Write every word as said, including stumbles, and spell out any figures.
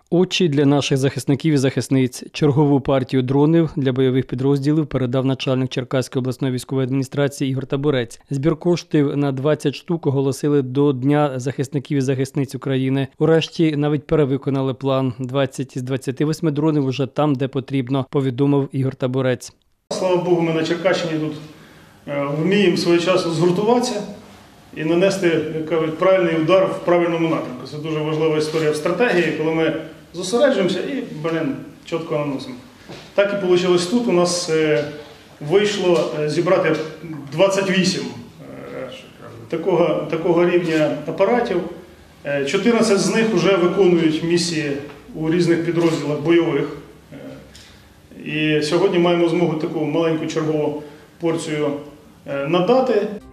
Очі для наших захисників і захисниць. Чергову партію дронів для бойових підрозділів передав начальник Черкаської обласної військової адміністрації Ігор Табурець. Збір коштів на двадцять штук оголосили до Дня захисників і захисниць України. Урешті навіть перевиконали план. двадцять із двадцяти восьми дронів уже там, де потрібно, повідомив Ігор Табурець. Слава Богу, ми на Черкащині тут вміємо своєчасно згуртуватися і нанести, як кажуть, правильний удар в правильному напрямку. Це дуже важлива історія в стратегії, коли ми зосереджуємося і, блин, чітко наносимо. Так і вийшло тут. У нас вийшло зібрати двадцять вісім такого, такого рівня апаратів. чотирнадцять з них вже виконують місії у різних підрозділах бойових. І сьогодні маємо змогу таку маленьку чергову порцію надати.